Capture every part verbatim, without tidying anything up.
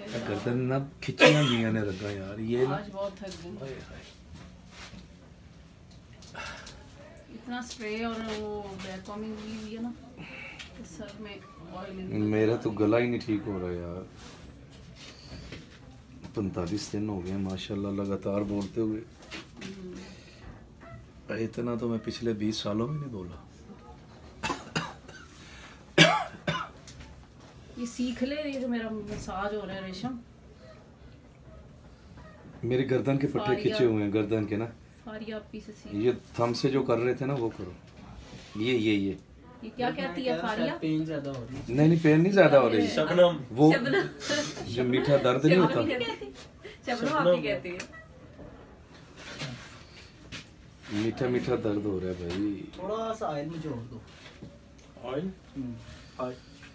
गर्दन ना खिंचियां गई ने रगा यार ये ना। आज बहुत थक गई। इतना स्प्रे और वो बैक कॉमिंग हुई है ना, सर में ऑयल। मेरा तो गला ही नहीं ठीक हो रहा यार। पैंतालीस दिन हो गए माशाल्लाह लगातार बोलते हुए। इतना तो मैं पिछले बीस सालों में नहीं बोला। ये सीख ले, ये जो मेरा मसाज हो रहा है रेशम। मेरे गर्दन के पट्टे खिंचे हुए हैं गर्दन के ना। फारिया पी से सीख। ये थम से जो कर रहे थे ना वो करो। ये ये ये ये क्या कहती है फारिया? पेन ज्यादा हो रही है। नहीं नहीं पेन नहीं ज्यादा हो रही। शबनम। वो जो मीठा दर्द नहीं होता। शबनम आप ही कहती है। मीठा मीठा दर्द हो रहा है भाई। थोड़ा सा ऑयल में जोड़ दो। ऑयल? ऑयल।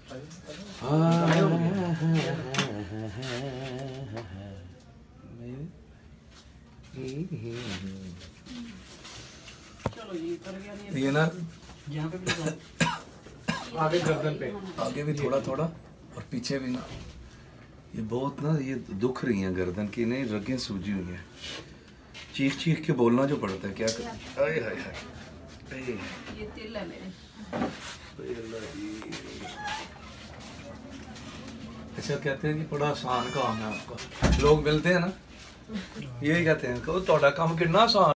चलो ये कर गया। ये ना यहाँ पे भी आगे गर्दन पे आगे भी थोड़ा थोड़ा और पीछे भी ना। ये बहुत ना ये दुख रही हैं गर्दन की, नहीं रगें सूजी हुई हैं। चीख चीख के बोलना जो पड़ता है क्या कर। आए हाय हाय ये तिल है मेरे। अच्छा कहते हैं कि बड़ा आसान काम है आपका। लोग मिलते हैं ना यही कहते हैं कि तोड़ा काम कितना आसान